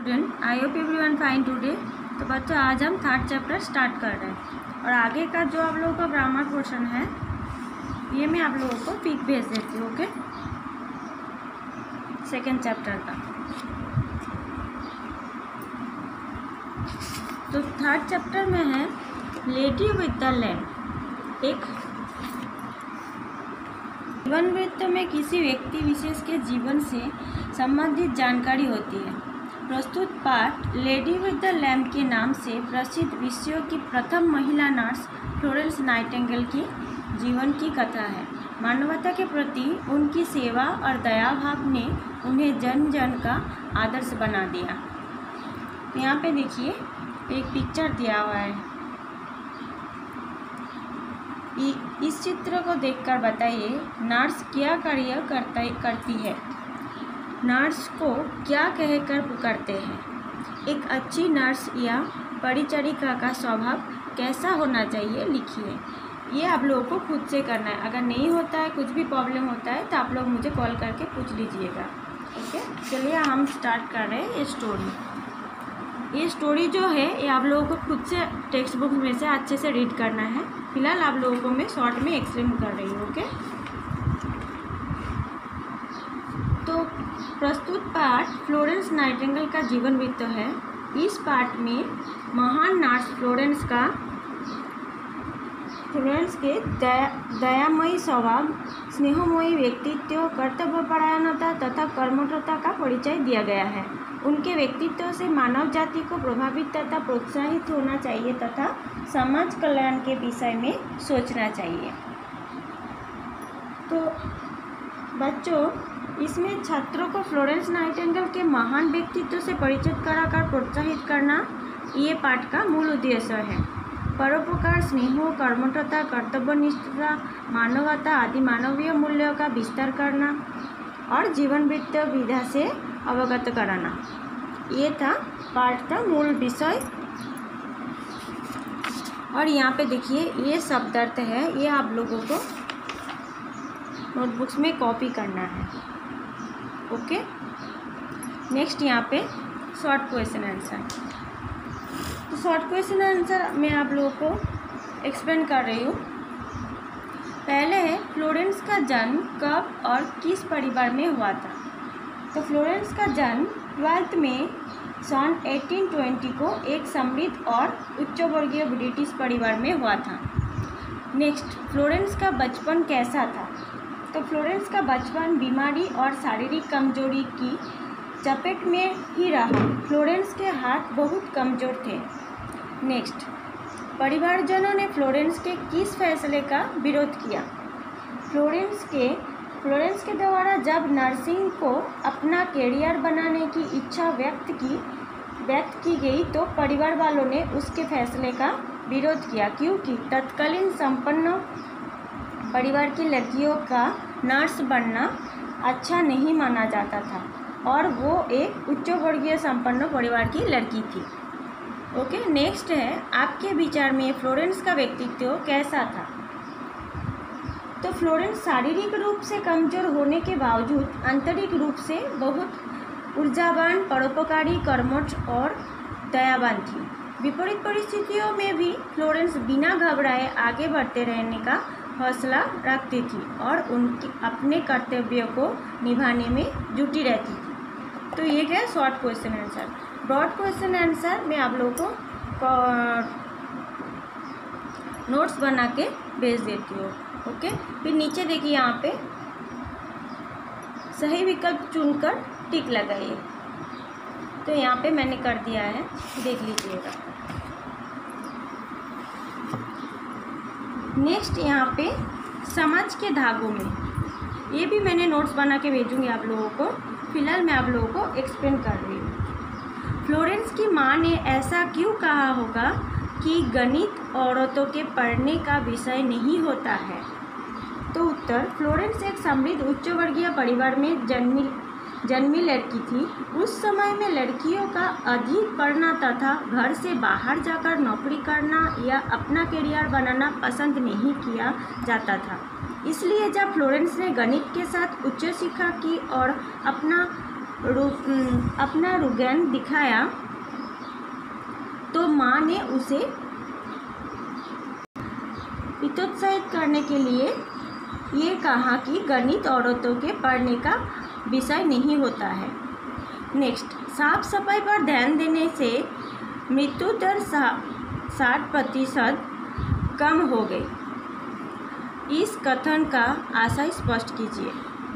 Student, I hope everyone fine today. तो बच्चों, आज हम थर्ड चैप्टर स्टार्ट कर रहे हैं और आगे का जो आप लोगों का ग्रामर पोर्शन है ये मैं आप लोगों को पिक भेज देती हूँ। ओके, सेकेंड चैप्टर का। तो थर्ड चैप्टर में है लेडी विद द लैम्प। एक जीवन वृत्त में किसी व्यक्ति विशेष के जीवन से संबंधित जानकारी होती है। प्रस्तुत पाठ लेडी विद द लैम्प के नाम से प्रसिद्ध विश्व की प्रथम महिला नर्स फ्लोरेंस नाइटिंगेल की जीवन की कथा है। मानवता के प्रति उनकी सेवा और दया भाव ने उन्हें जन जन का आदर्श बना दिया। यहाँ पे देखिए एक पिक्चर दिया हुआ है। इस चित्र को देखकर बताइए नर्स क्या कार्य करती है, नर्स को क्या कहकर पुकारते हैं। एक अच्छी नर्स या परिचारिका का स्वभाव कैसा होना चाहिए लिखिए। ये आप लोगों को खुद से करना है। अगर नहीं होता है, कुछ भी प्रॉब्लम होता है तो आप लोग मुझे कॉल करके पूछ लीजिएगा। ओके, चलिए हम स्टार्ट कर रहे हैं। ये स्टोरी जो है ये आप लोगों को खुद से टेक्स्ट बुक में से अच्छे से रीड करना है। फिलहाल आप लोगों को मैं शॉर्ट में एक्सप्लेन कर रही हूँ। ओके, तो प्रस्तुत पाठ फ्लोरेंस नाइटिंगेल का जीवन वृत्त है। इस पाठ में महान नर्स फ्लोरेंस के दयामयी स्वभाव, स्नेहमयी व्यक्तित्व, कर्तव्यपरायणता तथा कर्मठता का परिचय दिया गया है। उनके व्यक्तित्व से मानव जाति को प्रभावित तथा प्रोत्साहित होना चाहिए तथा समाज कल्याण के विषय में सोचना चाहिए। तो बच्चों, इसमें छात्रों को फ्लोरेंस नाइटिंगेल के महान व्यक्तित्व से परिचित कराकर प्रोत्साहित करना ये पाठ का मूल उद्देश्य है। परोपकार, स्नेह, कर्मठता, कर्तव्यनिष्ठता, मानवता आदि मानवीय मूल्यों का विस्तार करना और जीवन वृत्त विधा से अवगत कराना, ये था पाठ का मूल विषय। और यहाँ पे देखिए ये शब्दार्थ है, ये आप लोगों को नोटबुक्स में कॉपी करना है। ओके, नेक्स्ट यहाँ पे शॉर्ट क्वेश्चन आंसर। तो शॉर्ट क्वेश्चन आंसर मैं आप लोगों को एक्सप्लेन कर रही हूँ। पहले है फ्लोरेंस का जन्म कब और किस परिवार में हुआ था। तो फ्लोरेंस का जन्म 12 मई सन 1820 को एक समृद्ध और उच्च वर्गीय ब्रिटिश परिवार में हुआ था। नेक्स्ट, फ्लोरेंस का बचपन कैसा था। तो फ्लोरेंस का बचपन बीमारी और शारीरिक कमजोरी की चपेट में ही रहा। फ्लोरेंस के हाथ बहुत कमज़ोर थे। नेक्स्ट, परिवारजनों ने फ्लोरेंस के किस फैसले का विरोध किया। फ्लोरेंस के द्वारा जब नर्सिंग को अपना कैरियर बनाने की इच्छा व्यक्त की गई तो परिवार वालों ने उसके फैसले का विरोध किया, क्योंकि तत्कालीन संपन्न परिवार की लड़कियों का नर्स बनना अच्छा नहीं माना जाता था और वो एक उच्च वर्गीय संपन्न परिवार की लड़की थी। ओके, नेक्स्ट है आपके विचार में फ्लोरेंस का व्यक्तित्व कैसा था। तो फ्लोरेंस शारीरिक रूप से कमज़ोर होने के बावजूद आंतरिक रूप से बहुत ऊर्जावान, परोपकारी, कर्मठ और दयावान थी। विपरीत परिस्थितियों में भी फ्लोरेंस बिना घबराए आगे बढ़ते रहने का हौसला रखती थी और उनके अपने कर्तव्यों को निभाने में जुटी रहती थी। तो ये क्या short question answer. Broad question answer मैं आप लोगों को नोट्स बना के भेज देती हूँ। ओके, फिर नीचे देखिए यहाँ पे सही विकल्प चुनकर टिक लगाइए। तो यहाँ पे मैंने कर दिया है, देख लीजिएगा। नेक्स्ट यहाँ पे समाज के धागों में, ये भी मैंने नोट्स बना के भेजूँगी आप लोगों को। फिलहाल मैं आप लोगों को एक्सप्लेन कर रही हूँ। फ्लोरेंस की माँ ने ऐसा क्यों कहा होगा कि गणित औरतों के पढ़ने का विषय नहीं होता है। तो उत्तर, फ्लोरेंस एक समृद्ध उच्च वर्गीय परिवार में जन्मी लड़की थी। उस समय में लड़कियों का अधिक पढ़ना तथा घर से बाहर जाकर नौकरी करना या अपना करियर बनाना पसंद नहीं किया जाता था। इसलिए जब फ्लोरेंस ने गणित के साथ उच्च शिक्षा की और अपना अपना रुझान दिखाया तो माँ ने उसे हितोत्साहित करने के लिए ये कहा कि गणित औरतों के पढ़ने का विषय नहीं होता है। नेक्स्ट, साफ सफाई पर ध्यान देने से मृत्यु दर 60% कम हो गई। इस कथन का आशय स्पष्ट कीजिए।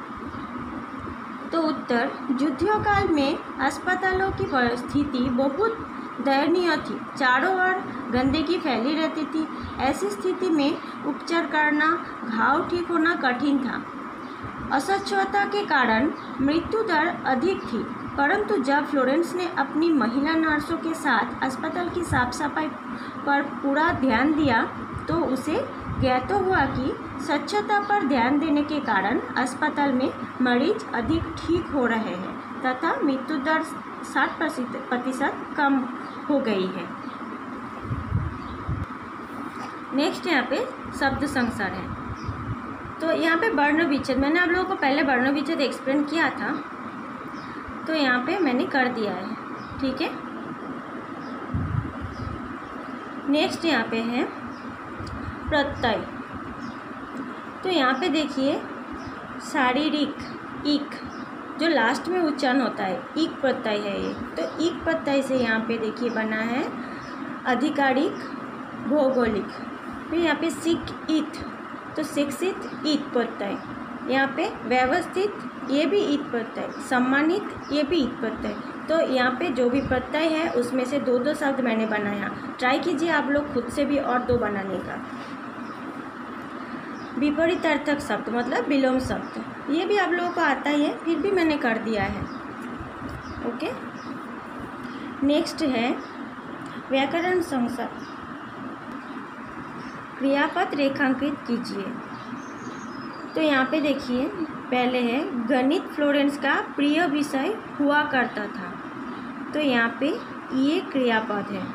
तो उत्तर, युद्धों काल में अस्पतालों की परिस्थिति बहुत दयनीय थी। चारों ओर गंदगी फैली रहती थी। ऐसी स्थिति में उपचार करना, घाव ठीक होना कठिन था। अस्वच्छता के कारण मृत्यु दर अधिक थी। परंतु जब फ्लोरेंस ने अपनी महिला नर्सों के साथ अस्पताल की साफ सफाई पर पूरा ध्यान दिया तो उसे ज्ञात हुआ कि स्वच्छता पर ध्यान देने के कारण अस्पताल में मरीज अधिक ठीक हो रहे हैं तथा मृत्यु दर 60% कम हो गई है। नेक्स्ट यहाँ पे शब्द संसार है। तो यहाँ पे वर्ण विच्छेद, मैंने आप लोगों को पहले वर्ण विच्छेद एक्सप्लेन किया था, तो यहाँ पे मैंने कर दिया है, ठीक है। नेक्स्ट यहाँ पे है प्रत्यय। तो यहाँ पे देखिए शारीरिक, इक, जो लास्ट में उच्चारण होता है, इक प्रत्यय है ये। तो इक प्रत्यय से यहाँ पे देखिए बना है आधिकारिक, भौगोलिक। फिर यहाँ पे सिक इत, तो शिक्षित इत प्रत्यय। यहाँ पे व्यवस्थित, ये भी इत प्रत्यय। सम्मानित, ये भी इत प्रत्यय। तो यहाँ पे जो भी प्रत्यय है उसमें से दो दो शब्द मैंने बनाया। ट्राई कीजिए आप लोग खुद से भी और दो बनाने का। विपरीतार्थक शब्द मतलब विलोम शब्द, ये भी आप लोगों को आता ही है, फिर भी मैंने कर दिया है, ओके। नेक्स्ट है व्याकरण संसार। क्रियापद रेखांकित कीजिए। तो यहाँ पे देखिए पहले है गणित फ्लोरेंस का प्रिय विषय हुआ करता था। तो यहाँ पे ये क्रियापद है,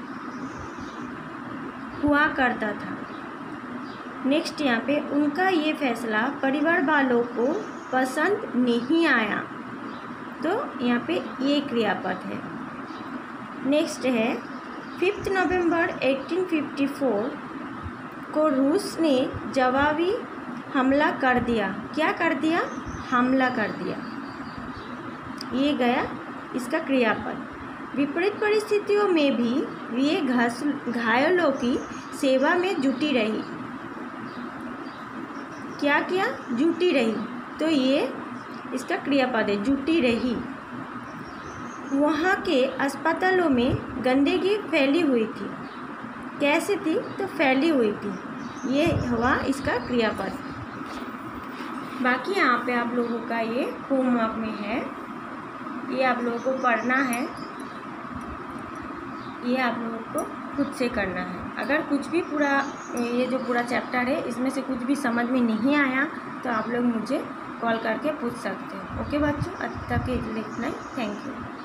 हुआ करता था। नेक्स्ट यहाँ पे उनका ये फैसला परिवार वालों को पसंद नहीं आया। तो यहाँ पे ये क्रियापद है। नेक्स्ट है 5 नवंबर 1854 को रूस ने जवाबी हमला कर दिया। क्या कर दिया? हमला कर दिया। ये गया इसका क्रियापद। विपरीत परिस्थितियों में भी ये घायलों की सेवा में जुटी रही। क्या किया? जुटी रही। तो ये इसका क्रियापद है, जुटी रही। वहाँ के अस्पतालों में गंदगी फैली हुई थी। कैसे थी? तो फैली हुई थी। ये हुआ इसका क्रियापद। बाकी यहाँ पे आप लोगों का ये होमवर्क में है, ये आप लोगों को पढ़ना है, ये आप लोगों को खुद से करना है। अगर कुछ भी पूरा ये जो पूरा चैप्टर है इसमें से कुछ भी समझ में नहीं आया तो आप लोग मुझे कॉल करके पूछ सकते हैं। ओके बच्चों, अब तक इतना ही। Thank you.